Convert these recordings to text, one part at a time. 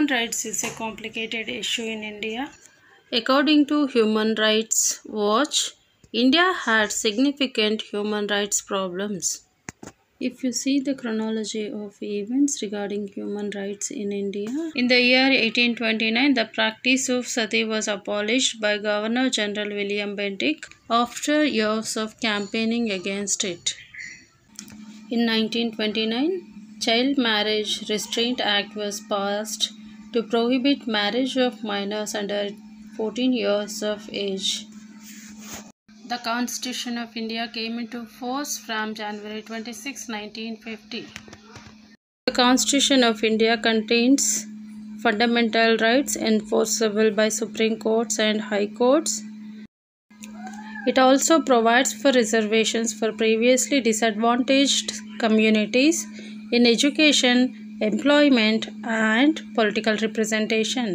Human rights is a complicated issue in India. According to Human Rights Watch, India had significant human rights problems. If you see the chronology of events regarding human rights in India, in the year 1829, the practice of sati was abolished by Governor General William Bentinck after years of campaigning against it. In 1929, Child Marriage Restraint Act was passed to prohibit marriage of minors under 14 years of age. The Constitution of India came into force from January 26, 1950. The Constitution of India contains fundamental rights enforceable by Supreme Courts and High Courts. It also provides for reservations for previously disadvantaged communities in education, employment, and political representation.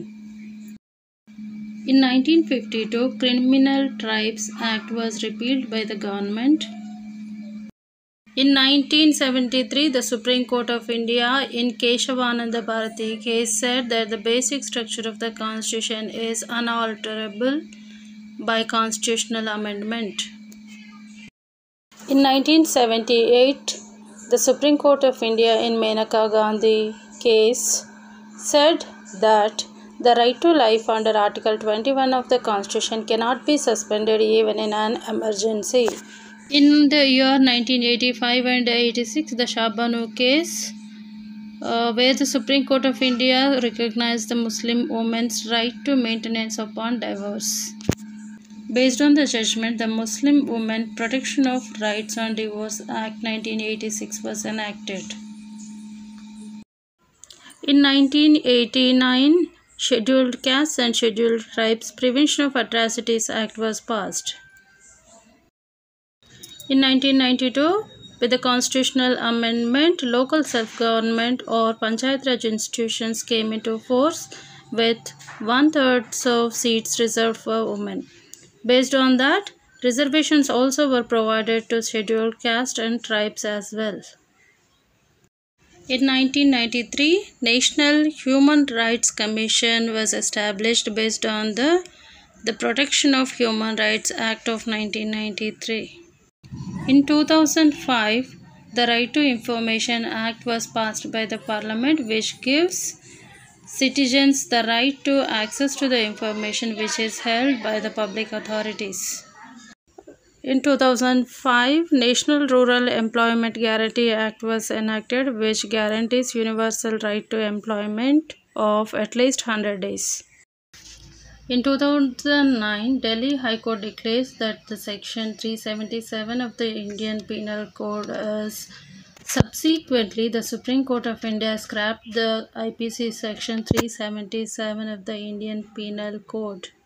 In 1952, Criminal Tribes Act was repealed by the government. In 1973, the Supreme Court of India in Keshavananda Bharati case said that the basic structure of the Constitution is unalterable by constitutional amendment. In 1978, the Supreme Court of India in Maneka Gandhi case said that the right to life under Article 21 of the Constitution cannot be suspended even in an emergency. In the year 1985 and 86, the Shah Banu case, where the Supreme Court of India recognized the Muslim woman's right to maintenance upon divorce. Based on the judgment, the Muslim Women Protection of Rights on Divorce Act 1986 was enacted. In 1989, Scheduled Castes and Scheduled Tribes Prevention of Atrocities Act was passed. In 1992, with the constitutional amendment, local self-government or Panchayat Raj institutions came into force with 1/3 of seats reserved for women. Based on that, reservations also were provided to scheduled castes and tribes as well. In 1993, National Human Rights Commission was established based on the Protection of Human Rights Act of 1993. In 2005, the Right to Information Act was passed by the Parliament, which gives citizens the right to access to the information which is held by the public authorities. In 2005, National Rural Employment Guarantee Act was enacted, which guarantees universal right to employment of at least 100 days. In 2009, Delhi High Court declares that the Section 377 of the Indian Penal Code is. Subsequently, the Supreme Court of India scrapped the IPC Section 377 of the Indian Penal Code.